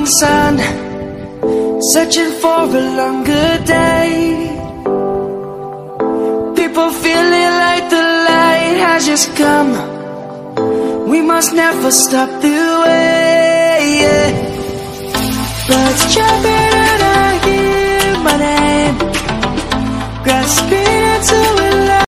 sun, searching for a longer day. People feeling like the light has just come. We must never stop the way, yeah. Birds chirping